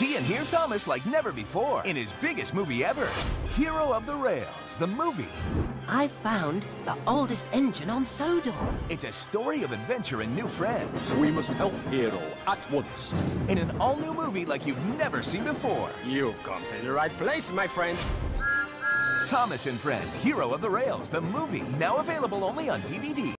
See and hear Thomas like never before in his biggest movie ever, Hero of the Rails, the movie. I found the oldest engine on Sodor. It's a story of adventure and new friends. We must help Hero at once. In an all-new movie like you've never seen before. You've come to the right place, my friend. Thomas and Friends, Hero of the Rails, the movie. Now available only on DVD.